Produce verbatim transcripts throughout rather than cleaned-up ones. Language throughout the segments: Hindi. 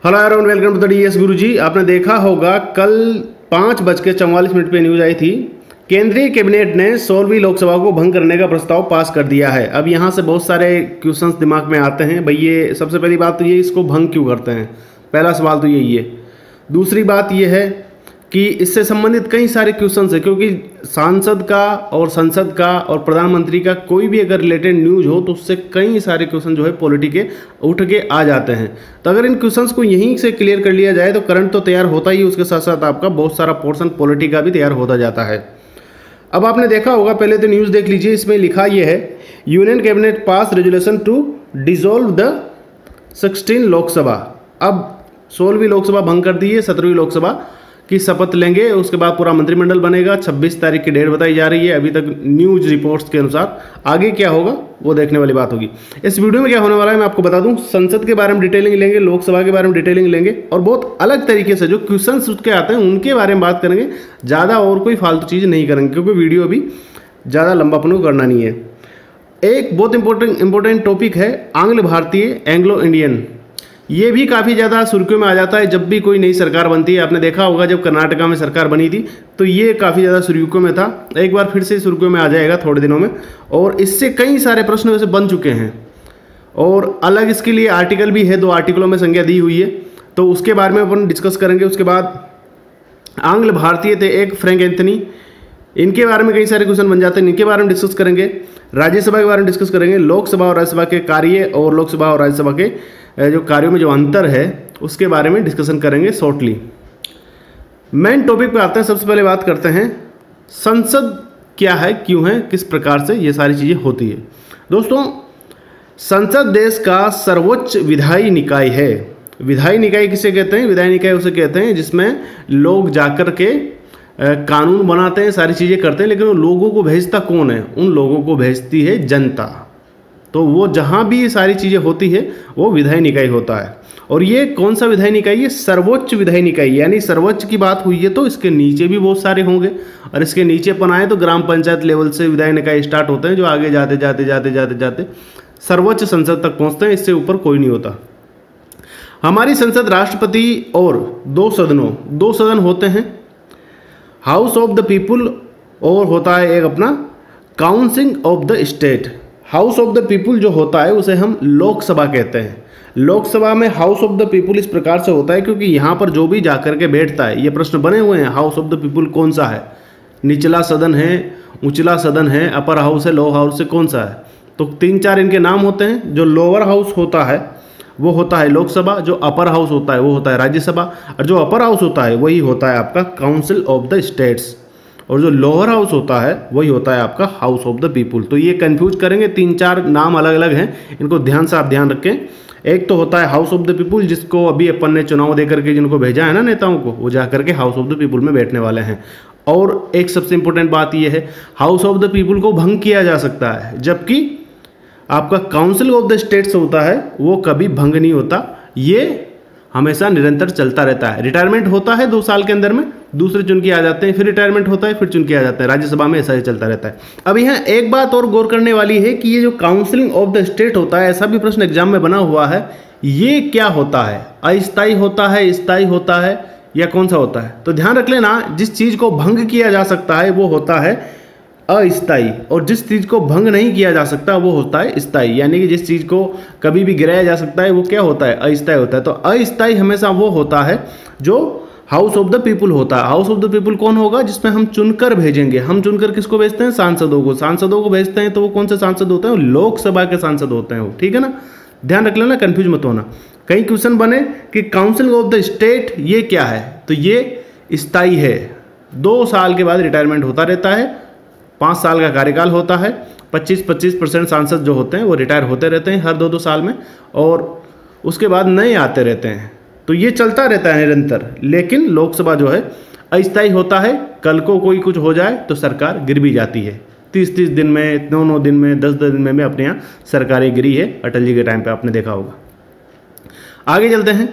Hello everyone, welcome to the DS Guruji. आपने देखा होगा कल पाँच बज के चौवालीस मिनट पे न्यूज आई थी। केंद्रीय कैबिनेट ने सोलहवीं लोकसभा को भंग करने का प्रस्ताव पास कर दिया है। अब यहाँ से बहुत सारे क्वेश्चंस दिमाग में आते हैं। भाई ये सबसे पहली बात तो ये, इसको भंग क्यों करते हैं? पहला सवाल तो यही है। दूसरी बात ये है कि इससे संबंधित कई सारे क्वेश्चंस है, क्योंकि सांसद का और संसद का और प्रधानमंत्री का कोई भी अगर रिलेटेड न्यूज हो तो उससे कई सारे क्वेश्चन जो है पॉलिटी के उठ के आ जाते हैं। तो अगर इन क्वेश्चंस को यहीं से क्लियर कर लिया जाए तो करंट तो तैयार होता ही, उसके साथ साथ आपका बहुत सारा पोर्शन पॉलिटी का भी तैयार होता जाता है। अब आपने देखा होगा, पहले तो न्यूज़ देख लीजिए। इसमें लिखा ये है, union cabinet pass resolution to dissolve the sixteen Lok Sabha. अब सोलहवीं लोकसभा भंग कर दी है, सत्रहवीं लोकसभा की शपथ लेंगे। उसके बाद पूरा मंत्रिमंडल बनेगा। छब्बीस तारीख की डेट बताई जा रही है अभी तक न्यूज रिपोर्ट्स के अनुसार। आगे क्या होगा वो देखने वाली बात होगी। इस वीडियो में क्या होने वाला है मैं आपको बता दूं। संसद के बारे में डिटेलिंग लेंगे, लोकसभा के बारे में डिटेलिंग लेंगे, और बहुत अलग तरीके से जो क्वेश्चन उसके आते हैं उनके बारे में बात करेंगे। ज़्यादा और कोई फालतू चीज़ नहीं करेंगे, क्योंकि वीडियो अभी ज़्यादा लंबा अपन को करना नहीं है। एक बहुत इंपॉर्टेंट इंपॉर्टेंट टॉपिक है आंग्ल भारतीय, एंग्लो इंडियन। ये भी काफ़ी ज़्यादा सुर्खियों में आ जाता है जब भी कोई नई सरकार बनती है। आपने देखा होगा जब कर्नाटका में सरकार बनी थी तो ये काफ़ी ज़्यादा सुर्खियों में था। एक बार फिर से सुर्खियों में आ जाएगा थोड़े दिनों में, और इससे कई सारे प्रश्न वैसे बन चुके हैं। और अलग इसके लिए आर्टिकल भी है, दो आर्टिकलों में संज्ञा दी हुई है, तो उसके बारे में अपन डिस्कस करेंगे। उसके बाद आंग्ल भारतीय थे एक फ्रैंक एंथनी, इनके बारे में कई सारे क्वेश्चन बन जाते हैं, इनके बारे में डिस्कस करेंगे। राज्यसभा के बारे में डिस्कस करेंगे, लोकसभा और राज्यसभा के कार्य और लोकसभा और राज्यसभा के जो कार्यों में जो अंतर है उसके बारे में डिस्कशन करेंगे शॉर्टली। मेन टॉपिक पे आते हैं। सबसे पहले बात करते हैं संसद क्या है, क्यों है, किस प्रकार से ये सारी चीज़ें होती है। दोस्तों, संसद देश का सर्वोच्च विधायी निकाय है। विधायी निकाय किसे कहते हैं? विधायी निकाय उसे कहते हैं जिसमें लोग जाकर के कानून बनाते हैं, सारी चीज़ें करते हैं, लेकिन उन लोगों को भेजता कौन है? उन लोगों को भेजती है जनता। तो वो जहाँ भी ये सारी चीज़ें होती है वो विधायी निकाय होता है। और ये कौन सा विधायी निकाय? ये सर्वोच्च विधायी निकाय, यानी सर्वोच्च की बात हुई है तो इसके नीचे भी बहुत सारे होंगे, और इसके नीचे अपन आए तो ग्राम पंचायत लेवल से विधायी निकाय स्टार्ट होते हैं, जो आगे जाते जाते जाते जाते जाते सर्वोच्च संसद तक पहुँचते हैं। इससे ऊपर कोई नहीं होता। हमारी संसद राष्ट्रपति और दो सदनों दो सदन होते हैं, हाउस ऑफ द पीपुल, और होता है एक अपना council of the state. House of the people जो होता है उसे हम लोकसभा कहते हैं। लोकसभा में हाउस ऑफ द पीपुल इस प्रकार से होता है क्योंकि यहाँ पर जो भी जाकर के बैठता है, ये प्रश्न बने हुए हैं, हाउस ऑफ द पीपुल कौन सा है? निचला सदन है, उचला सदन है, अपर हाउस है, लोअर हाउस है, कौन सा है? तो तीन चार इनके नाम होते हैं। जो लोअर हाउस होता है वो होता है लोकसभा, जो अपर हाउस होता है वो होता है राज्यसभा, और जो अपर हाउस होता है वही होता है आपका काउंसिल ऑफ द स्टेट्स, और जो लोअर हाउस होता है वही होता है आपका हाउस ऑफ द पीपुल। तो ये कंफ्यूज करेंगे, तीन चार नाम अलग अलग हैं, इनको ध्यान से आप ध्यान रखें। एक तो होता है हाउस ऑफ द पीपुल, जिसको अभी अपन ने चुनाव दे करके जिनको भेजा है ना नेताओं को, वो जा करके हाउस ऑफ द पीपुल में बैठने वाले हैं। और एक सबसे इंपॉर्टेंट बात यह है, हाउस ऑफ द पीपुल को भंग किया जा सकता है, जबकि आपका काउंसिल ऑफ द स्टेट्स होता है वो कभी भंग नहीं होता, ये हमेशा निरंतर चलता रहता है। रिटायरमेंट होता है दो साल के अंदर में, दूसरे चुन के आ जाते हैं, फिर रिटायरमेंट होता है, फिर चुन के आ जाते हैं। राज्यसभा में ऐसा ही चलता रहता है। अब यहाँ एक बात और गौर करने वाली है कि ये जो काउंसिलिंग ऑफ द स्टेट होता है, ऐसा भी प्रश्न एग्जाम में बना हुआ है, ये क्या होता है? अस्थायी होता है, स्थायी होता है, या कौन सा होता है? तो ध्यान रख लेना, जिस चीज़ को भंग किया जा सकता है वो होता है अस्थायी, और जिस चीज़ को भंग नहीं किया जा सकता वो होता है स्थायी। यानी कि जिस चीज़ को कभी भी गिराया जा सकता है वो क्या होता है? अस्थायी होता है। तो अस्थायी हमेशा वो होता है जो हाउस ऑफ द पीपुल होता है। हाउस ऑफ द पीपुल कौन होगा? जिसमें हम चुनकर भेजेंगे। हम चुनकर किसको भेजते हैं? सांसदों को। सांसदों को भेजते हैं तो वो कौन से सांसद होते हैं? लोकसभा के सांसद होते हैं वो, ठीक है ना? ध्यान रख लेना, कंफ्यूज मत होना। कई क्वेश्चन बने कि काउंसिल ऑफ द स्टेट ये क्या है, तो ये स्थायी है। दो साल के बाद रिटायरमेंट होता रहता है, पाँच साल का कार्यकाल होता है, पच्चीस पच्चीस परसेंट सांसद जो होते हैं वो रिटायर होते रहते हैं हर दो दो साल में, और उसके बाद नए आते रहते हैं। तो ये चलता रहता है निरंतर। लेकिन लोकसभा जो है अस्थायी होता है, कल को कोई कुछ हो जाए तो सरकार गिर भी जाती है। तीस तीस दिन में, नौ नौ दिन में, दस दस दिन में भी अपने यहाँ सरकारें गिरी है अटल जी के टाइम पे, आपने देखा होगा। आगे चलते हैं।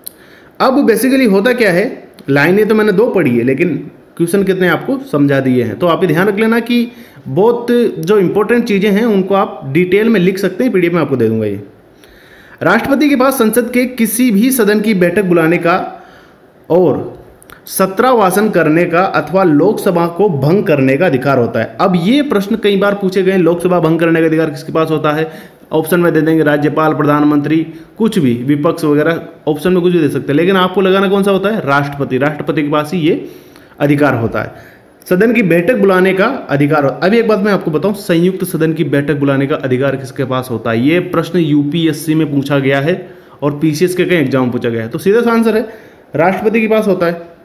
अब बेसिकली होता क्या है, लाइनें तो मैंने दो पढ़ी है लेकिन क्वेश्चन कितने आपको समझा दिए हैं। तो आप ये ध्यान रख लेना कि बहुत जो इंपॉर्टेंट चीज़ें हैं उनको आप डिटेल में लिख सकते हैं, पीडीएफ में आपको दे दूंगा ये। राष्ट्रपति के पास संसद के किसी भी सदन की बैठक बुलाने का और सत्रावासन करने का अथवा लोकसभा को भंग करने का अधिकार होता है। अब ये प्रश्न कई बार पूछे गए, लोकसभा भंग करने का अधिकार किसके पास होता है? ऑप्शन में दे देंगे राज्यपाल, प्रधानमंत्री, कुछ भी, विपक्ष वगैरह, ऑप्शन में कुछ भी दे सकते हैं, लेकिन आपको लगाना कौन सा होता है? राष्ट्रपति। राष्ट्रपति के पास ही ये अधिकार होता है, सदन की बैठक बुलाने का अधिकार। अभी एक बात मैं आपको बताऊं, संयुक्त सदन की बैठक बुलाने का अधिकार किसके पास होता है? ये प्रश्न यूपीएससी में पूछा गया है और पीसीएस के कई एग्जाम पूछा गया है, तो सीधा सा आंसर है राष्ट्रपति के पास होता है।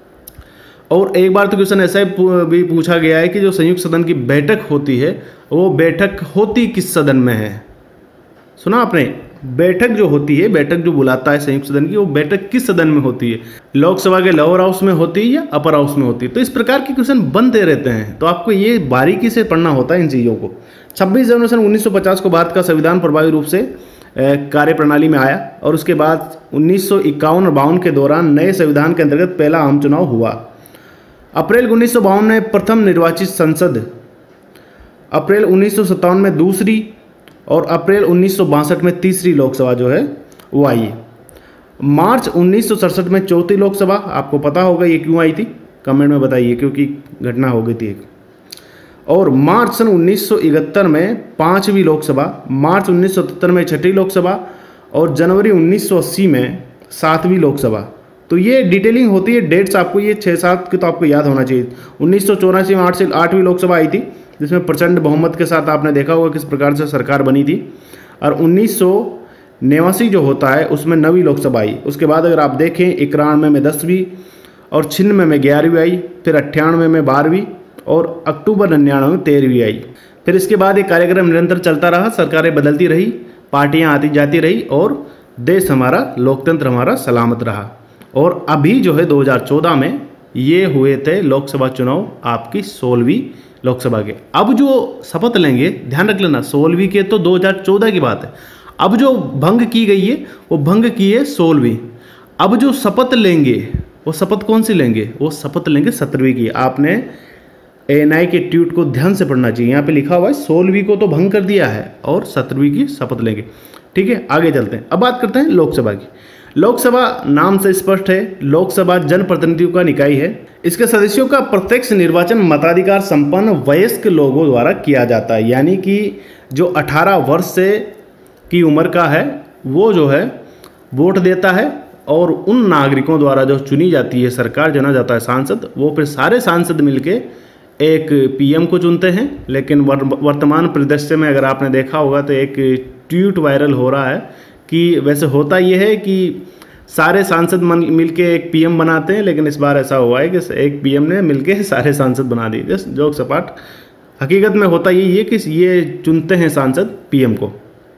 और एक बार तो क्वेश्चन ऐसा भी पूछा गया है कि जो संयुक्त सदन की बैठक होती है वो बैठक होती किस सदन में है? सुना आपने? बैठक जो होती है, बैठक जो बुलाता है संयुक्त सदन की, वो बैठक किस सदन में होती है? लोकसभा के लोअर हाउस में होती है या अपर हाउस में होती है? तो इस प्रकार के क्वेश्चन बनते रहते हैं, तो आपको ये बारीकी से पढ़ना होता है इन चीज़ों को। छब्बीस जनवरी सन उन्नीस सौ पचास को भारत का संविधान प्रभावी रूप से कार्यप्रणाली में आया और उसके बाद उन्नीस सौ इक्यावन और बावन के दौरान नए संविधान के अंतर्गत पहला आम चुनाव हुआ। अप्रैल उन्नीस सौ बावन में प्रथम निर्वाचित संसद, अप्रैल उन्नीस सौ सत्तावन में दूसरी और अप्रैल उन्नीस सौ बासठ में तीसरी लोकसभा जो है वो आई। मार्च उन्नीस सौ सड़सठ में चौथी लोकसभा, आपको पता होगा ये क्यों आई थी, कमेंट में बताइए, क्योंकि घटना हो गई थी एक। और मार्च सन उन्नीस सौ इकहत्तर में पांचवी लोकसभा, मार्च उन्नीस सौ सत्तर में छठी लोकसभा और जनवरी उन्नीस सौ अस्सी में सातवीं लोकसभा। तो ये डिटेलिंग होती है, डेट्स आपको ये छः सात की तो आपको याद होना चाहिए। उन्नीस सौ चौरासी में आठ से आठवीं लोकसभा आई थी, जिसमें प्रचंड बहुमत के साथ आपने देखा होगा किस प्रकार से सरकार बनी थी। और उन्नीस सौ नवासी जो होता है उसमें नवीं लोकसभा आई। उसके बाद अगर आप देखें इक्यानवे में दसवीं और छिन्नवे में ग्यारहवीं आई, फिर अट्ठानवे में बारहवीं और अक्टूबर निन्यानवे में तेरहवीं आई। फिर इसके बाद ये कार्यक्रम निरंतर चलता रहा, सरकारें बदलती रही, पार्टियां आती जाती रही और देश हमारा, लोकतंत्र हमारा सलामत रहा। और अभी जो है दो हज़ार चौदह में ये हुए थे लोकसभा चुनाव आपकी सोलहवीं लोकसभा के। अब जो शपथ लेंगे, ध्यान रख लेना, सोलहवीं के तो दो हज़ार चौदह की बात है। अब जो भंग की गई है वो भंग की है सोलहवीं। अब जो शपथ लेंगे वो शपथ कौन सी लेंगे? वो शपथ लेंगे सत्रहवीं की। आपने एएनआई के ट्वीट को ध्यान से पढ़ना चाहिए, यहाँ पे लिखा हुआ है सोलहवीं को तो भंग कर दिया है और सत्रहवीं की शपथ लेंगे। ठीक है, आगे चलते हैं। अब बात करते हैं लोकसभा की। लोकसभा नाम से स्पष्ट है, लोकसभा जनप्रतिनिधियों का निकाय है। इसके सदस्यों का प्रत्यक्ष निर्वाचन मताधिकार संपन्न वयस्क लोगों द्वारा किया जाता है, यानी कि जो अठारह वर्ष से की उम्र का है वो जो है वोट देता है और उन नागरिकों द्वारा जो चुनी जाती है सरकार, चुना जाता है सांसद, वो फिर सारे सांसद मिलके एक पीएम को चुनते हैं। लेकिन वर्तमान परिदृश्य में अगर आपने देखा होगा तो एक ट्वीट वायरल हो रहा है कि वैसे होता ये है कि सारे सांसद मिलके एक पीएम बनाते हैं, लेकिन इस बार ऐसा हुआ है कि एक पीएम ने मिलके सारे सांसद बना दिए। जस्ट जोक सपाट, हकीकत में होता ये ये कि ये चुनते हैं सांसद पीएम को।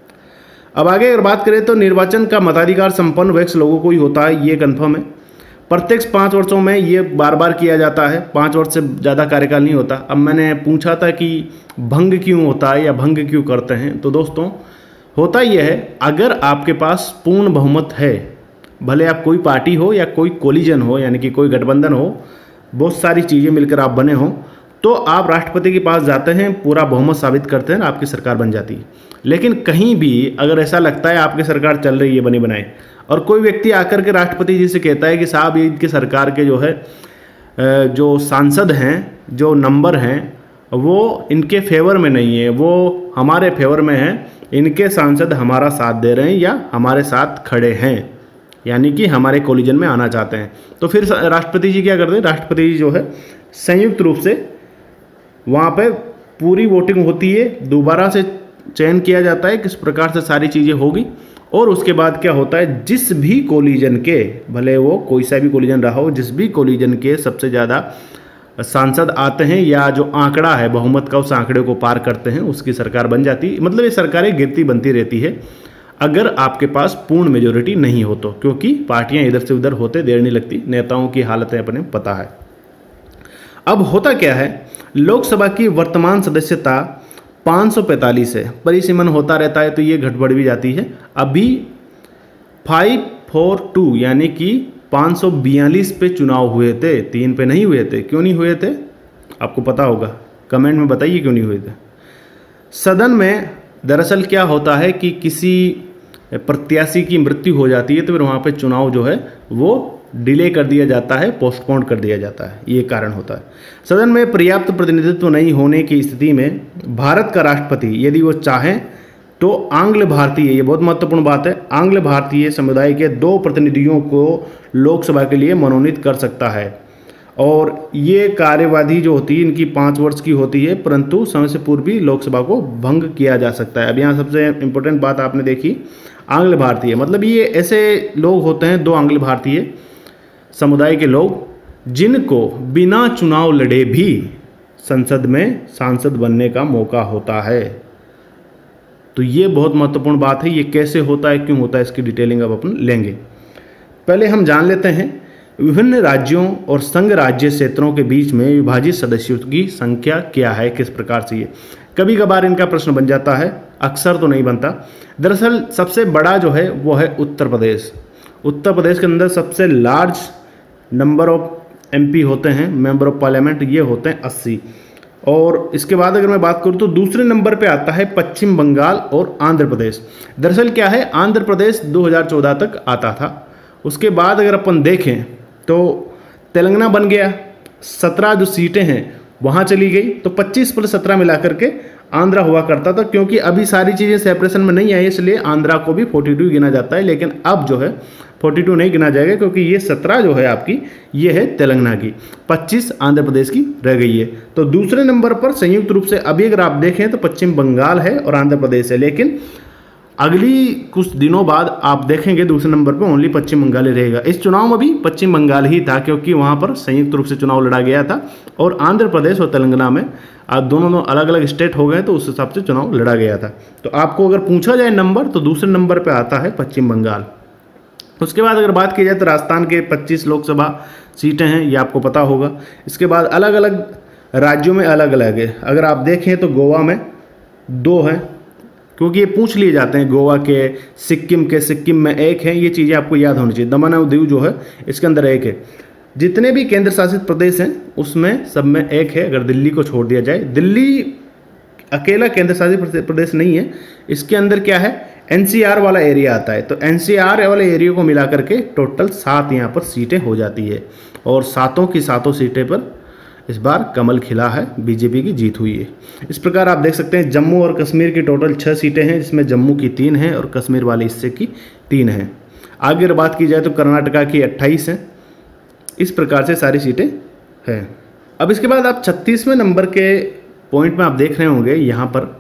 अब आगे अगर बात करें तो निर्वाचन का मताधिकार संपन्न वयस्क लोगों को ही होता है, ये कन्फर्म है। प्रत्येक पाँच वर्षों में ये बार बार किया जाता है, पाँच वर्ष से ज़्यादा कार्यकाल नहीं होता। अब मैंने पूछा था कि भंग क्यों होता है या भंग क्यों करते हैं, तो दोस्तों होता यह है, अगर आपके पास पूर्ण बहुमत है, भले आप कोई पार्टी हो या कोई कोलिजन हो, यानी कि कोई गठबंधन हो, बहुत सारी चीज़ें मिलकर आप बने हो, तो आप राष्ट्रपति के पास जाते हैं, पूरा बहुमत साबित करते हैं, आपकी सरकार बन जाती है। लेकिन कहीं भी अगर ऐसा लगता है आपकी सरकार चल रही है बनी बनाई, और कोई व्यक्ति आकर के राष्ट्रपति जी से कहता है कि साहब ये इनकी सरकार के जो है जो सांसद हैं, जो नंबर हैं, वो इनके फेवर में नहीं है, वो हमारे फेवर में हैं, इनके सांसद हमारा साथ दे रहे हैं या हमारे साथ खड़े हैं, यानी कि हमारे कोलिजन में आना चाहते हैं, तो फिर राष्ट्रपति जी क्या करते हैं? राष्ट्रपति जी जो है संयुक्त रूप से वहाँ पे पूरी वोटिंग होती है, दोबारा से चयन किया जाता है किस प्रकार से सारी चीज़ें होगी, और उसके बाद क्या होता है, जिस भी कोलिजन के, भले वो कोई सा भी कोलिजन रहा हो, जिस भी कोलिजन के सबसे ज़्यादा सांसद आते हैं या जो आंकड़ा है बहुमत का उस आंकड़े को पार करते हैं, उसकी सरकार बन जाती है। मतलब ये सरकारें गिरती बनती रहती है अगर आपके पास पूर्ण मेजोरिटी नहीं हो तो, क्योंकि पार्टियां इधर से उधर होते देर नहीं लगती, नेताओं की हालतें अपने पता है। अब होता क्या है, लोकसभा की वर्तमान सदस्यता पाँच सौ पैंतालीस है, परिसीमन होता रहता है तो ये घटबढ़ भी जाती है। अभी फाइव फोर टू यानी कि पाँच सौ बयालीस पे चुनाव हुए थे, तीन पे नहीं हुए थे। क्यों नहीं हुए थे आपको पता होगा, कमेंट में बताइए क्यों नहीं हुए थे। सदन में दरअसल क्या होता है कि किसी प्रत्याशी की मृत्यु हो जाती है तो फिर वहाँ पे चुनाव जो है वो डिले कर दिया जाता है, पोस्टपोन कर दिया जाता है, ये कारण होता है। सदन में पर्याप्त प्रतिनिधित्व नहीं होने की स्थिति में भारत का राष्ट्रपति यदि वो चाहें तो आंग्ल भारतीय, ये बहुत महत्वपूर्ण बात है, आंग्ल भारतीय समुदाय के दो प्रतिनिधियों को लोकसभा के लिए मनोनीत कर सकता है। और ये कार्यवाही जो होती है इनकी पाँच वर्ष की होती है, परंतु समय से पूर्व भी लोकसभा को भंग किया जा सकता है। अब यहाँ सबसे इम्पोर्टेंट बात आपने देखी, आंग्ल भारतीय, मतलब ये ऐसे लोग होते हैं, दो आंग्ल भारतीय समुदाय के लोग जिनको बिना चुनाव लड़े भी संसद में सांसद बनने का मौका होता है। तो ये बहुत महत्वपूर्ण बात है। ये कैसे होता है, क्यों होता है, इसकी डिटेलिंग अब अपन लेंगे। पहले हम जान लेते हैं विभिन्न राज्यों और संघ राज्य क्षेत्रों के बीच में विभाजित सदस्यों की संख्या क्या है, किस प्रकार से। ये कभी कभार इनका प्रश्न बन जाता है, अक्सर तो नहीं बनता। दरअसल सबसे बड़ा जो है वो है उत्तर प्रदेश। उत्तर प्रदेश के अंदर सबसे लार्ज नंबर ऑफ एमपी होते हैं, मेंबर ऑफ पार्लियामेंट, ये होते हैं अस्सी। और इसके बाद अगर मैं बात करूं तो दूसरे नंबर पे आता है पश्चिम बंगाल और आंध्र प्रदेश। दरअसल क्या है, आंध्र प्रदेश दो हज़ार चौदह तक आता था, उसके बाद अगर अपन देखें तो तेलंगाना बन गया, सत्रह जो सीटें हैं वहाँ चली गई, तो पच्चीस प्लस सत्रह मिला करके आंध्रा हुआ करता था। क्योंकि अभी सारी चीज़ें सेपरेशन में नहीं आई, इसलिए आंध्रा को भी बयालीस गिना जाता है, लेकिन अब जो है बयालीस नहीं गिना जाएगा, क्योंकि ये सत्रह जो है आपकी, ये है तेलंगाना की, पच्चीस आंध्र प्रदेश की रह गई है। तो दूसरे नंबर पर संयुक्त रूप से अभी अगर आप देखें तो पश्चिम बंगाल है और आंध्र प्रदेश है, लेकिन अगली कुछ दिनों बाद आप देखेंगे दूसरे नंबर पर ओनली पश्चिम बंगाल ही रहेगा। इस चुनाव में भी पश्चिम बंगाल ही था, क्योंकि वहाँ पर संयुक्त रूप से चुनाव लड़ा गया था, और आंध्र प्रदेश और तेलंगाना में आज दोनों दोनों अलग अलग स्टेट हो गए, तो उस हिसाब से चुनाव लड़ा गया था। तो आपको अगर पूछा जाए नंबर, तो दूसरे नंबर पर आता है पश्चिम बंगाल। उसके बाद अगर बात की जाए तो राजस्थान के पच्चीस लोकसभा सीटें हैं, ये आपको पता होगा। इसके बाद अलग अलग राज्यों में अलग अलग है। अगर आप देखें तो गोवा में दो हैं, क्योंकि ये पूछ लिए जाते हैं, गोवा के, सिक्किम के, सिक्किम में एक है, ये चीज़ें आपको याद होनी चाहिए। दमन और दीव जो है इसके अंदर एक है। जितने भी केंद्र शासित प्रदेश हैं उसमें सब में एक है, अगर दिल्ली को छोड़ दिया जाए। दिल्ली अकेला केंद्र शासित प्रदेश नहीं है, इसके अंदर क्या है, एनसीआर वाला एरिया आता है। तो एनसीआर वाले एरिया को मिला करके टोटल सात यहाँ पर सीटें हो जाती है, और सातों की सातों सीटें पर इस बार कमल खिला है, बीजेपी की जीत हुई है। इस प्रकार आप देख सकते हैं जम्मू और कश्मीर की टोटल छः सीटें हैं, जिसमें जम्मू की तीन हैं और कश्मीर वाले हिस्से की तीन हैं। आगे अगर बात की जाए तो कर्नाटका की अट्ठाईस हैं। इस प्रकार से सारी सीटें हैं। अब इसके बाद आप छत्तीसवें नंबर के पॉइंट में आप देख रहे होंगे, यहाँ पर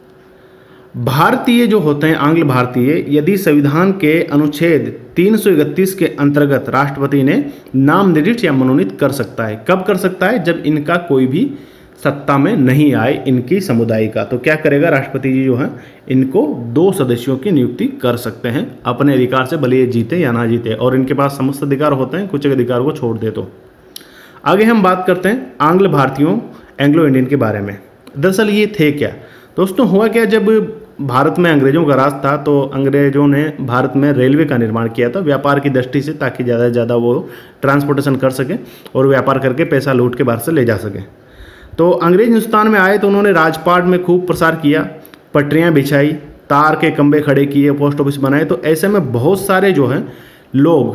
भारतीय जो होते हैं, आंग्ल भारतीय, यदि संविधान के अनुच्छेद तीन सौ इकतीस के अंतर्गत राष्ट्रपति ने नाम निर्दिष्ट या मनोनीत कर सकता है। कब कर सकता है? जब इनका कोई भी सत्ता में नहीं आए, इनकी समुदाय का। तो क्या करेगा राष्ट्रपति जी जो हैं, इनको दो सदस्यों की नियुक्ति कर सकते हैं अपने अधिकार से, भले ये जीते या ना जीते, और इनके पास समस्त अधिकार होते हैं, कुछ अधिकार को छोड़ दे। तो आगे हम बात करते हैं आंग्ल भारतीयों, एंग्लो इंडियन के बारे में। दरअसल ये थे क्या दोस्तों, हुआ क्या, जब भारत में अंग्रेजों का राज था तो अंग्रेजों ने भारत में रेलवे का निर्माण किया था व्यापार की दृष्टि से, ताकि ज़्यादा से ज़्यादा वो ट्रांसपोर्टेशन कर सकें और व्यापार करके पैसा लूट के बाहर से ले जा सकें। तो अंग्रेज हिंदुस्तान में आए तो उन्होंने राजपाट में खूब प्रसार किया, पटरियाँ बिछाई, तार के खंभे खड़े किए, पोस्ट ऑफिस बनाए। तो ऐसे में बहुत सारे जो हैं लोग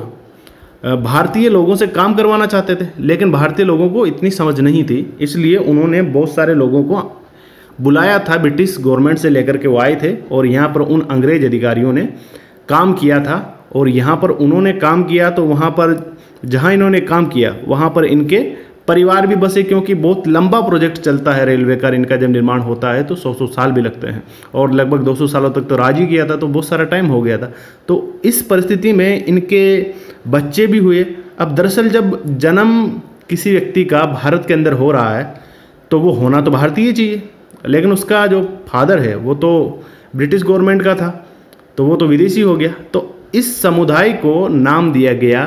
भारतीय लोगों से काम करवाना चाहते थे, लेकिन भारतीय लोगों को इतनी समझ नहीं थी, इसलिए उन्होंने बहुत सारे लोगों को बुलाया था, ब्रिटिश गवर्नमेंट से लेकर के वो आए थे, और यहाँ पर उन अंग्रेज अधिकारियों ने काम किया था। और यहाँ पर उन्होंने काम किया तो वहाँ पर जहाँ इन्होंने काम किया वहाँ पर इनके परिवार भी बसे, क्योंकि बहुत लंबा प्रोजेक्ट चलता है रेलवे का। इनका जब निर्माण होता है तो सौ सौ साल भी लगते हैं, और लगभग दो सौ सालों तक तो राज ही किया था, तो बहुत सारा टाइम हो गया था। तो इस परिस्थिति में इनके बच्चे भी हुए। अब दरअसल जब जन्म किसी व्यक्ति का भारत के अंदर हो रहा है तो वो होना तो भारतीय चाहिए, लेकिन उसका जो फादर है वो तो ब्रिटिश गवर्नमेंट का था, तो वो तो विदेशी हो गया। तो इस समुदाय को नाम दिया गया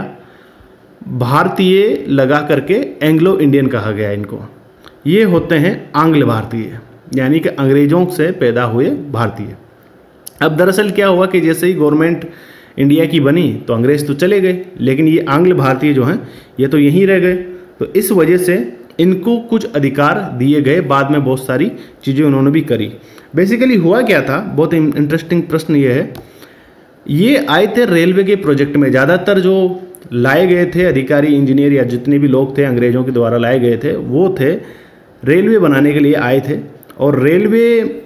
भारतीय, लगा करके एंग्लो इंडियन कहा गया इनको। ये होते हैं आंग्ल भारतीय, यानी कि अंग्रेजों से पैदा हुए भारतीय। अब दरअसल क्या हुआ कि जैसे ही गवर्नमेंट इंडिया की बनी तो अंग्रेज तो चले गए, लेकिन ये आंग्ल भारतीय जो हैं ये तो यहीं रह गए। तो इस वजह से इनको कुछ अधिकार दिए गए, बाद में बहुत सारी चीज़ें उन्होंने भी करी। बेसिकली हुआ क्या था, बहुत इंटरेस्टिंग प्रश्न ये है, ये आए थे रेलवे के प्रोजेक्ट में। ज़्यादातर जो लाए गए थे अधिकारी, इंजीनियर या जितने भी लोग थे अंग्रेज़ों के द्वारा लाए गए थे, वो थे रेलवे बनाने के लिए आए थे। और रेलवे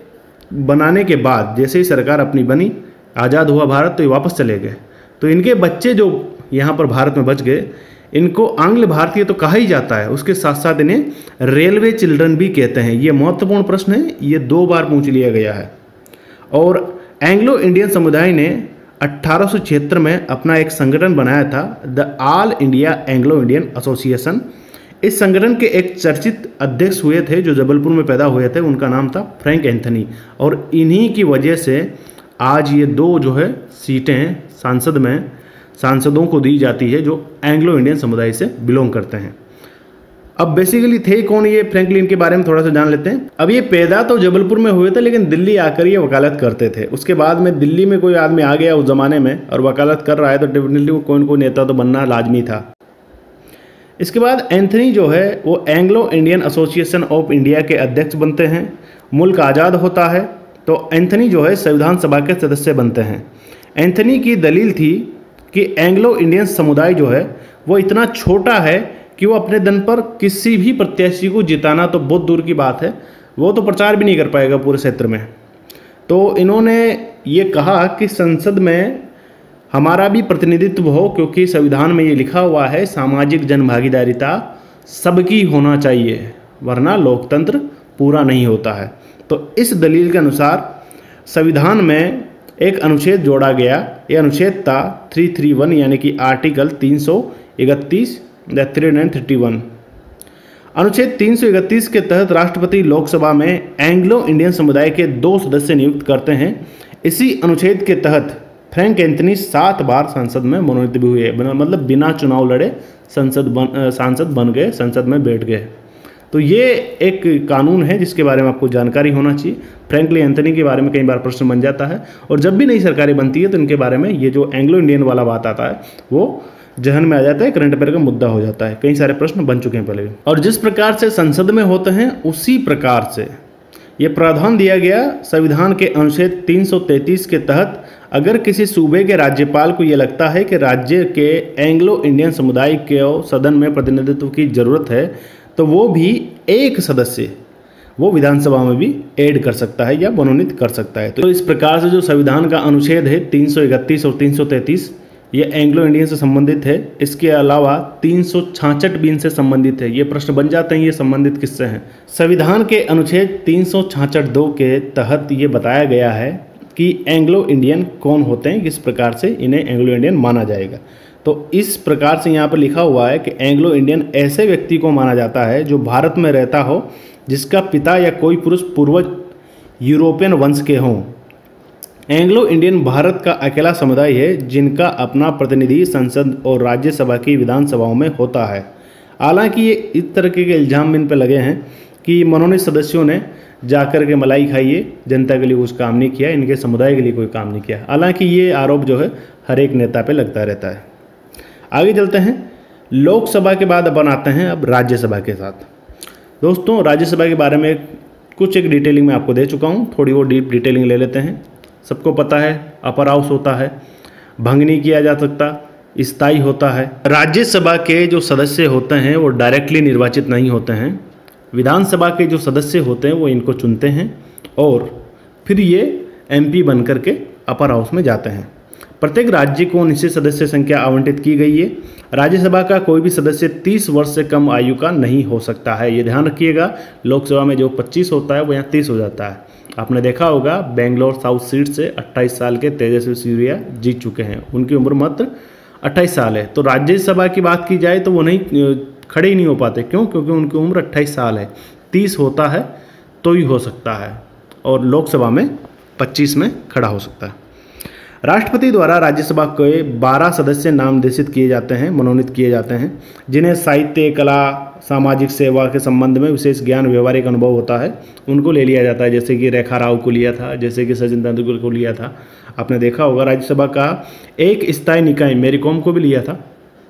बनाने के बाद जैसे ही सरकार अपनी बनी, आज़ाद हुआ भारत, तो ये वापस चले गए। तो इनके बच्चे जो यहाँ पर भारत में बच गए, इनको आंग्ल भारतीय तो कहा ही जाता है, उसके साथ साथ इन्हें रेलवे चिल्ड्रन भी कहते हैं। ये महत्वपूर्ण प्रश्न है, ये दो बार पूछ लिया गया है। और एंग्लो इंडियन समुदाय ने अट्ठारह सौ छिहत्तर में अपना एक संगठन बनाया था, the All India Anglo Indian association. इस संगठन के एक चर्चित अध्यक्ष हुए थे जो जबलपुर में पैदा हुए थे, उनका नाम था फ्रैंक एंथनी। और इन्हीं की वजह से आज ये दो जो है सीटें सांसद में सांसदों को दी जाती है जो एंग्लो इंडियन समुदाय से बिलोंग करते हैं। अब बेसिकली थे कौन ये फ्रैंकलिन के बारे में थोड़ा सा जान लेते हैं। अब ये पैदा तो जबलपुर में हुए थे, लेकिन दिल्ली आकर ये वकालत करते थे। उसके बाद में दिल्ली में कोई आदमी आ गया उस ज़माने में और वकालत कर रहा है, तो डेफिनेटली कोई न कोई नेता तो बनना लाजमी था। इसके बाद एंथनी जो है वो Anglo Indian association of India के अध्यक्ष बनते हैं। मुल्क आज़ाद होता है तो एंथनी जो है संविधान सभा के सदस्य बनते हैं। एंथनी की दलील थी कि एंग्लो इंडियन समुदाय जो है वो इतना छोटा है कि वो अपने दम पर किसी भी प्रत्याशी को जिताना तो बहुत दूर की बात है, वो तो प्रचार भी नहीं कर पाएगा पूरे क्षेत्र में। तो इन्होंने ये कहा कि संसद में हमारा भी प्रतिनिधित्व हो, क्योंकि संविधान में ये लिखा हुआ है सामाजिक जनभागीदारिता सबकी होना चाहिए, वरना लोकतंत्र पूरा नहीं होता है। तो इस दलील के अनुसार संविधान में एक अनुच्छेद जोड़ा गया। ये अनुच्छेद था तीन सौ इकतीस, यानी कि आर्टिकल तीन सौ इकतीस या तीन सौ इकतीस। अनुच्छेद तीन सौ इकतीस के तहत राष्ट्रपति लोकसभा में एंग्लो इंडियन समुदाय के दो सदस्य नियुक्त करते हैं। इसी अनुच्छेद के तहत फ्रैंक एंथनी सात बार संसद में मनोनीत भी हुए, मतलब बिना चुनाव लड़े संसद बन सांसद बन गए, संसद में बैठ गए। तो ये एक कानून है जिसके बारे में आपको जानकारी होना चाहिए। फ्रैंकलिन एंथनी के बारे में कई बार प्रश्न बन जाता है, और जब भी नई सरकारें बनती है तो इनके बारे में ये जो एंग्लो इंडियन वाला बात आता है वो जहन में आ जाता है, करंट अफेयर का मुद्दा हो जाता है। कई सारे प्रश्न बन चुके हैं पहले भी। और जिस प्रकार से संसद में होते हैं उसी प्रकार से ये प्रावधान दिया गया संविधान के अनुच्छेद तीन सौ तैंतीस के तहत। अगर किसी सूबे के राज्यपाल को ये लगता है कि राज्य के एंग्लो इंडियन समुदाय के सदन में प्रतिनिधित्व की जरूरत है, तो वो भी एक सदस्य वो विधानसभा में भी ऐड कर सकता है या मनोनीत कर सकता है। तो इस प्रकार से जो संविधान का अनुच्छेद है तीन सौ इकतीस और तीन सौ तैंतीस ये एंग्लो इंडियन से संबंधित है। इसके अलावा तीन सौ छियासठ भी इनसे संबंधित है। ये प्रश्न बन जाते हैं ये संबंधित किससे हैं। संविधान के अनुच्छेद तीन सौ छियासठ दो के तहत ये बताया गया है कि एंग्लो इंडियन कौन होते हैं, किस प्रकार से इन्हें एंग्लो इंडियन माना जाएगा। तो इस प्रकार से यहाँ पर लिखा हुआ है कि एंग्लो इंडियन ऐसे व्यक्ति को माना जाता है जो भारत में रहता हो, जिसका पिता या कोई पुरुष पूर्वज यूरोपियन वंश के हों। एंग्लो इंडियन भारत का अकेला समुदाय है जिनका अपना प्रतिनिधि संसद और राज्यसभा की विधानसभाओं में होता है। हालांकि ये इस तरह के इल्ज़ाम इन पर लगे हैं कि मनोनीत सदस्यों ने जाकर के मलाई खाई है, जनता के लिए कुछ काम नहीं किया, इनके समुदाय के लिए कोई काम नहीं किया। हालांकि ये आरोप जो है हर एक नेता पे लगता रहता है। आगे चलते हैं। लोकसभा के बाद अपन आते हैं अब राज्यसभा के साथ। दोस्तों राज्यसभा के बारे में कुछ एक डिटेलिंग मैं आपको दे चुका हूँ, थोड़ी वो डीप डिटेलिंग ले लेते हैं। सबको पता है अपर हाउस होता है, भंग नहीं किया जा सकता, स्थायी होता है। राज्यसभा के जो सदस्य होते हैं वो डायरेक्टली निर्वाचित नहीं होते हैं। विधानसभा के जो सदस्य होते हैं वो इनको चुनते हैं और फिर ये एमपी बन करके अपर हाउस में जाते हैं। प्रत्येक राज्य को निश्चित सदस्य संख्या आवंटित की गई है। राज्यसभा का कोई भी सदस्य तीस वर्ष से कम आयु का नहीं हो सकता है, ये ध्यान रखिएगा। लोकसभा में जो पच्चीस होता है वो यहाँ तीस हो जाता है। आपने देखा होगा बेंगलोर साउथ सीट से अट्ठाईस साल के तेजस्वी सूर्या जीत चुके हैं, उनकी उम्र मात्र अट्ठाईस साल है। तो राज्यसभा की बात की जाए तो वो नहीं खड़े ही नहीं हो पाते। क्यों? क्योंकि उनकी उम्र अट्ठाईस साल है। तीस होता है तो ही हो सकता है, और लोकसभा में पच्चीस में खड़ा हो सकता है। राष्ट्रपति द्वारा राज्यसभा के बारह सदस्य नामनिर्देशित किए जाते हैं, मनोनीत किए जाते हैं, जिन्हें साहित्य, कला, सामाजिक सेवा के संबंध में विशेष ज्ञान, व्यवहारिक अनुभव होता है, उनको ले लिया जाता है। जैसे कि रेखा राव को लिया था, जैसे कि सचिन तेंदुलकर को लिया था। आपने देखा होगा राज्यसभा का एक स्थायी निकाय मेरी कॉम को भी लिया था।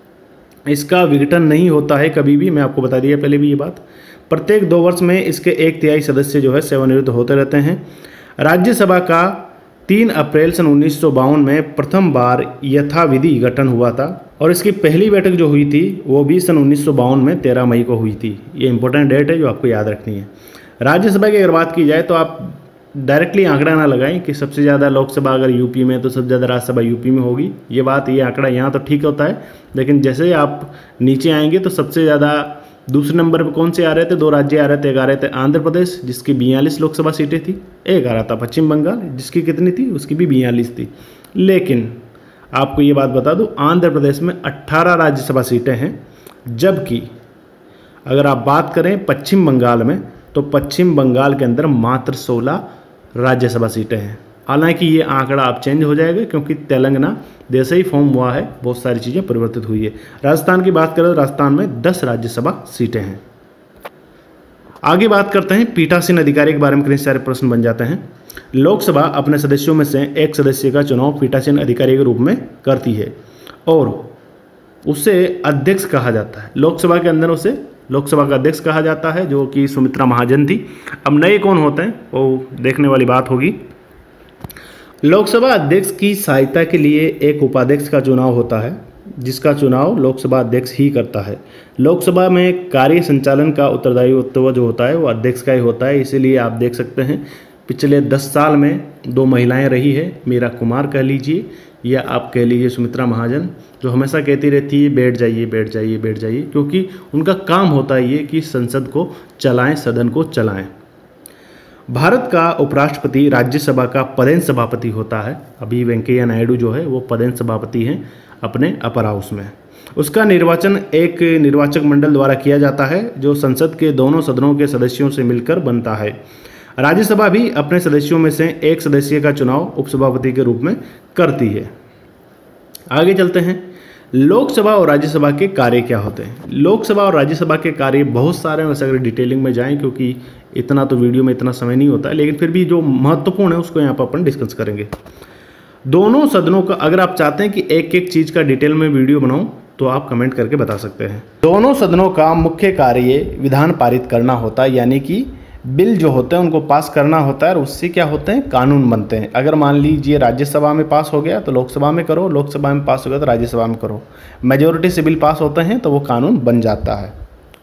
इसका विघटन नहीं होता है कभी भी, मैं आपको बता दिया पहले भी ये बात। प्रत्येक दो वर्ष में इसके एक तिहाई सदस्य जो है सेवानिवृत्त होते रहते हैं। राज्यसभा का तीन अप्रैल सन उन्नीस सौ बावन में प्रथम बार यथाविधि गठन हुआ था और इसकी पहली बैठक जो हुई थी वो भी सन उन्नीस सौ बावन में तेरह मई को हुई थी। ये इंपॉर्टेंट डेट है जो आपको याद रखनी है। राज्यसभा की अगर बात की जाए तो आप डायरेक्टली आंकड़ा ना लगाएं कि सबसे ज़्यादा लोकसभा अगर यूपी में तो सबसे ज़्यादा राज्यसभा यूपी में होगी। ये बात ये आंकड़ा यहाँ तो ठीक होता है, लेकिन जैसे ही आप नीचे आएंगे तो सबसे ज़्यादा दूसरे नंबर पर कौन से आ रहे थे? दो राज्य आ रहे थे। एक आ रहे थे आंध्र प्रदेश जिसकी बयालीस लोकसभा सीटें थी, एक आ रहा था पश्चिम बंगाल जिसकी कितनी थी? उसकी भी बयालीस थी। लेकिन आपको ये बात बता दूं, आंध्र प्रदेश में अट्ठारह राज्यसभा सीटें हैं, जबकि अगर आप बात करें पश्चिम बंगाल में तो पश्चिम बंगाल के अंदर मात्र सोलह राज्यसभा सीटें हैं। हालांकि ये आंकड़ा अब चेंज हो जाएगा क्योंकि तेलंगाना जैसे ही फॉर्म हुआ है बहुत सारी चीज़ें परिवर्तित हुई है। राजस्थान की बात करें तो राजस्थान में दस राज्यसभा सीटें हैं। आगे बात करते हैं पीठासीन अधिकारी के बारे में। कई सारे प्रश्न बन जाते हैं। लोकसभा अपने सदस्यों में से एक सदस्य का चुनाव पीठासीन अधिकारी के रूप में करती है और उसे अध्यक्ष कहा जाता है। लोकसभा के अंदर उसे लोकसभा का अध्यक्ष कहा जाता है, जो कि सुमित्रा महाजन थी। अब नए कौन होते हैं वो देखने वाली बात होगी। लोकसभा अध्यक्ष की सहायता के लिए एक उपाध्यक्ष का चुनाव होता है, जिसका चुनाव लोकसभा अध्यक्ष ही करता है। लोकसभा में कार्य संचालन का उत्तरदायित्व जो होता है वो अध्यक्ष का ही होता है। इसीलिए आप देख सकते हैं पिछले दस साल में दो महिलाएं रही है, मीरा कुमार कह लीजिए या आप कह लीजिए सुमित्रा महाजन, जो हमेशा कहती रहती है बैठ जाइए बैठ जाइए बैठ जाइए, क्योंकि उनका काम होता है ये कि संसद को चलाएं, सदन को चलाएं। भारत का उपराष्ट्रपति राज्यसभा का पदेन सभापति होता है। अभी वेंकैया नायडू जो है वो पदेन सभापति हैं अपने अपर हाउस में। उसका निर्वाचन एक निर्वाचक मंडल द्वारा किया जाता है जो संसद के दोनों सदनों के सदस्यों से मिलकर बनता है। राज्यसभा भी अपने सदस्यों में से एक सदस्य का चुनाव उपसभापति के रूप में करती है। आगे चलते हैं। लोकसभा और राज्यसभा के कार्य क्या होते हैं? लोकसभा और राज्यसभा के कार्य बहुत सारे हैं, वैसे अगर डिटेलिंग में जाएं क्योंकि इतना तो वीडियो में इतना समय नहीं होता है, लेकिन फिर भी जो महत्वपूर्ण है उसको यहाँ पर अपन डिस्कस करेंगे। दोनों सदनों का अगर आप चाहते हैं कि एक एक चीज़ का डिटेल में वीडियो बनाऊं तो आप कमेंट करके बता सकते हैं। दोनों सदनों का मुख्य कार्य विधान पारित करना होता है, यानी कि बिल जो होते हैं उनको पास करना होता है और उससे क्या होते हैं? कानून बनते हैं। अगर मान लीजिए राज्यसभा में पास हो गया तो लोकसभा में करो, लोकसभा में पास हो गया तो राज्यसभा में करो, मेजोरिटी से बिल पास होते हैं तो वो कानून बन जाता है।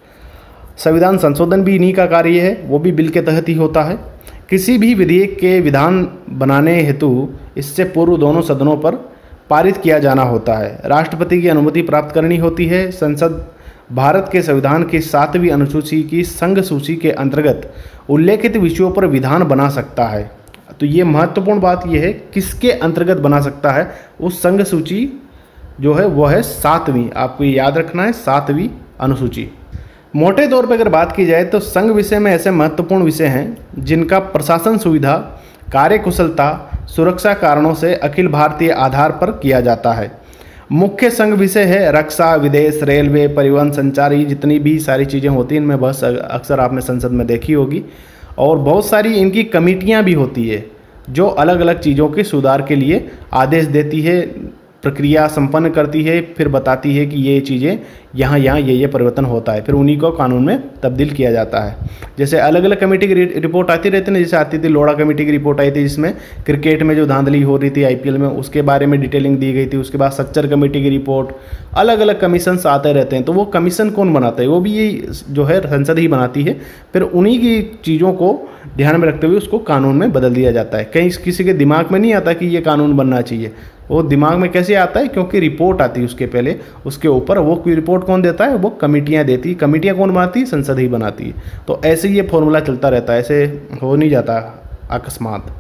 संविधान संशोधन भी इन्हीं का कार्य है, वो भी बिल के तहत ही होता है। किसी भी विधेयक के विधान बनाने हेतु इससे पूर्व दोनों सदनों पर पारित किया जाना होता है। राष्ट्रपति की अनुमति प्राप्त करनी होती है। संसद भारत के संविधान की सातवीं अनुसूची की संघ सूची के अंतर्गत उल्लेखित विषयों पर विधान बना सकता है। तो ये महत्वपूर्ण बात यह है किसके अंतर्गत बना सकता है। उस संघ सूची जो है वो है सातवीं, आपको याद रखना है, सातवीं अनुसूची। मोटे तौर पर अगर बात की जाए तो संघ विषय में ऐसे महत्वपूर्ण विषय हैं जिनका प्रशासन सुविधा, कार्यकुशलता, सुरक्षा कारणों से अखिल भारतीय आधार पर किया जाता है। मुख्य संघ विषय है रक्षा, विदेश, रेलवे, परिवहन, संचार, ये जितनी भी सारी चीज़ें होती हैं इनमें बस अक्सर आपने संसद में देखी होगी। और बहुत सारी इनकी कमेटियां भी होती है जो अलग अलग चीज़ों के सुधार के लिए आदेश देती है, प्रक्रिया संपन्न करती है, फिर बताती है कि ये चीज़ें यहाँ यहाँ ये ये परिवर्तन होता है, फिर उन्हीं को कानून में तब्दील किया जाता है। जैसे अलग अलग कमेटी की रिपोर्ट आती रहती है, जैसे आती थी लोढ़ा कमेटी की रिपोर्ट आई थी जिसमें क्रिकेट में जो धांधली हो रही थी आईपीएल में उसके बारे में डिटेलिंग दी गई थी। उसके बाद सच्चर कमेटी की रिपोर्ट, अलग अलग कमीशंस आते रहते हैं। तो वो कमीशन कौन बनाता है? वो भी ये जो है संसद ही बनाती है। फिर उन्हीं की चीज़ों को ध्यान में रखते हुए उसको कानून में बदल दिया जाता है। कहीं किसी के दिमाग में नहीं आता कि ये कानून बनना चाहिए, वो दिमाग में कैसे आता है? क्योंकि रिपोर्ट आती है उसके पहले, उसके ऊपर वो कोई रिपोर्ट कौन देता है? वो कमेटियां देती। कमेटियां कौन बनाती है? संसद ही बनाती है। तो ऐसे ही ये फॉर्मूला चलता रहता है, ऐसे हो नहीं जाता अकस्मात।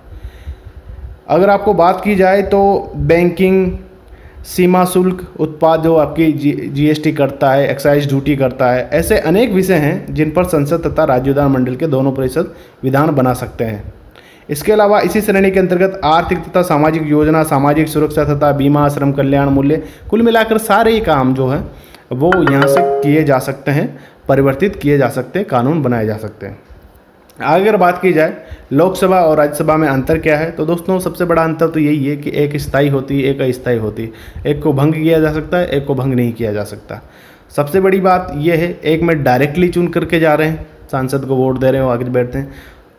अगर आपको बात की जाए तो बैंकिंग, सीमा शुल्क, उत्पाद जो आपकी जी जीएसटी करता है, एक्साइज ड्यूटी करता है, ऐसे अनेक विषय हैं जिन पर संसद तथा राज्य विधानमंडल के दोनों परिषद विधान बना सकते हैं। इसके अलावा इसी श्रेणी के अंतर्गत आर्थिक तथा सामाजिक योजना, सामाजिक सुरक्षा तथा बीमा, श्रम कल्याण, मूल्य, कुल मिलाकर सारे ही काम जो हैं वो यहाँ से किए जा सकते हैं, परिवर्तित किए जा सकते हैं, कानून बनाए जा सकते हैं। अगर बात की जाए लोकसभा और राज्यसभा में अंतर क्या है, तो दोस्तों सबसे बड़ा अंतर तो यही है कि एक स्थायी होती है, एक अस्थायी होती है। एक को भंग किया जा सकता है, एक को भंग नहीं किया जा सकता। सबसे बड़ी बात यह है, एक में डायरेक्टली चुन करके जा रहे हैं, सांसद को वोट दे रहे हो, आगे बैठते हैं।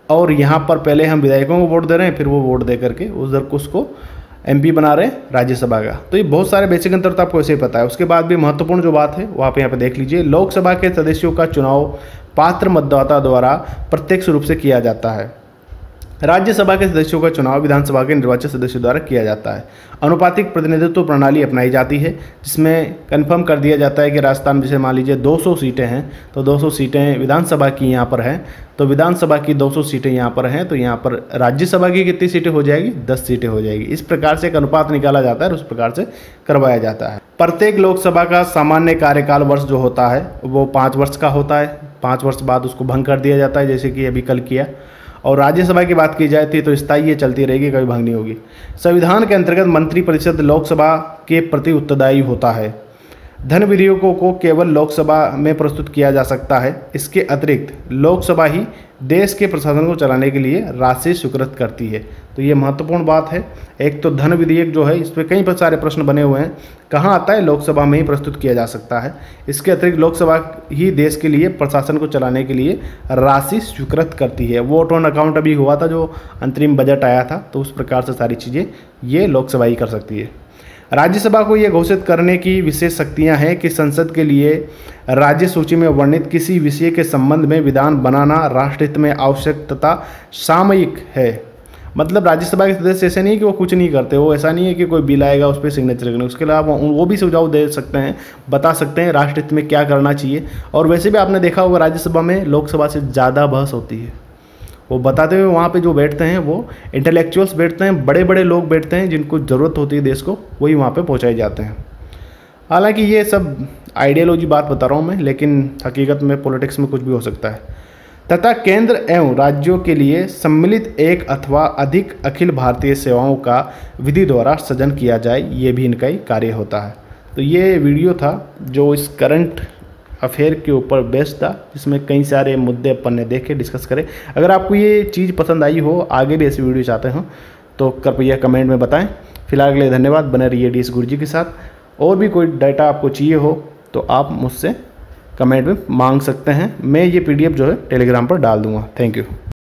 और यहाँ पर पहले हम विधायकों को वोट दे रहे हैं, फिर वो वोट दे करके उधर को उसको एमपी बना रहे हैं राज्यसभा का। तो ये बहुत सारे बेसिक अंतर तो आपको ऐसे ही पता है। उसके बाद भी महत्वपूर्ण जो बात है वो आप यहाँ पे देख लीजिए। लोकसभा के सदस्यों का चुनाव पात्र मतदाता द्वारा प्रत्यक्ष रूप से किया जाता है। राज्यसभा के सदस्यों का चुनाव विधानसभा के निर्वाचित सदस्यों द्वारा किया जाता है। अनुपातिक प्रतिनिधित्व प्रणाली अपनाई जाती है, जिसमें कन्फर्म कर दिया जाता है कि राजस्थान में जैसे मान लीजिए दो सौ सीटें हैं, तो दो सौ सीटें विधानसभा की यहाँ पर हैं, तो विधानसभा की दो सौ सीटें यहाँ पर हैं, तो यहाँ पर राज्यसभा की कितनी सीटें हो जाएगी, दस सीटें हो जाएगी। इस प्रकार से एक अनुपात निकाला जाता है और उस प्रकार से करवाया जाता है। प्रत्येक लोकसभा का सामान्य कार्यकाल वर्ष जो होता है वो पाँच वर्ष का होता है। पाँच वर्ष बाद उसको भंग कर दिया जाता है, जैसे कि अभी कल किया। और राज्यसभा की बात की जाए थी तो स्थायी ये चलती रहेगी, कभी भंग नहीं होगी। संविधान के अंतर्गत मंत्रिपरिषद लोकसभा के प्रति उत्तरदायी होता है। धन विधेयकों को केवल लोकसभा में प्रस्तुत किया जा सकता है। इसके अतिरिक्त लोकसभा ही देश के प्रशासन को चलाने के लिए राशि स्वीकृत करती है। तो ये महत्वपूर्ण बात है। एक तो धन विधेयक जो है, इस पर कई सारे प्रश्न बने हुए हैं, कहाँ आता है, लोकसभा में ही प्रस्तुत किया जा सकता है। इसके अतिरिक्त लोकसभा ही देश के लिए प्रशासन को चलाने के लिए राशि स्वीकृत करती है। वोट ऑन अकाउंट अभी हुआ था, जो अंतरिम बजट आया था, तो उस प्रकार से सारी चीज़ें ये लोकसभा ही कर सकती है। राज्यसभा को यह घोषित करने की विशेष शक्तियां हैं कि संसद के लिए राज्य सूची में वर्णित किसी विषय के संबंध में विधान बनाना राष्ट्रहित में आवश्यक तथा सामयिक है। मतलब राज्यसभा के सदस्य ऐसे नहीं है कि वो कुछ नहीं करते, वो ऐसा नहीं है कि कोई बिल आएगा उस पर सिग्नेचर करने, उसके अलावा वो भी सुझाव दे सकते हैं, बता सकते हैं राष्ट्रहित में क्या करना चाहिए। और वैसे भी आपने देखा होगा राज्यसभा में लोकसभा से ज़्यादा बहस होती है। वो बताते हुए वहाँ पे जो बैठते हैं वो इंटेलेक्चुअल्स बैठते हैं, बड़े बड़े लोग बैठते हैं जिनको ज़रूरत होती है देश को, वही वहाँ पे पहुँचाए जाते हैं। हालांकि ये सब आइडियोलॉजी बात बता रहा हूँ मैं, लेकिन हकीकत में पॉलिटिक्स में कुछ भी हो सकता है। तथा केंद्र एवं राज्यों के लिए सम्मिलित एक अथवा अधिक अखिल भारतीय सेवाओं का विधि द्वारा सृजन किया जाए, ये भी इनका ही कार्य होता है। तो ये वीडियो था जो इस करंट अफेयर के ऊपर बेस्ड था, जिसमें कई सारे मुद्दे अपन ने देखे, डिस्कस करें। अगर आपको ये चीज़ पसंद आई हो, आगे भी ऐसी वीडियो चाहते हो, तो कृपया कमेंट में बताएं। फिलहाल के लिए धन्यवाद। बने रहिए डी एस गुरुजी के साथ। और भी कोई डाटा आपको चाहिए हो तो आप मुझसे कमेंट में मांग सकते हैं। मैं ये पीडीएफ जो है टेलीग्राम पर डाल दूँगा। Thank you.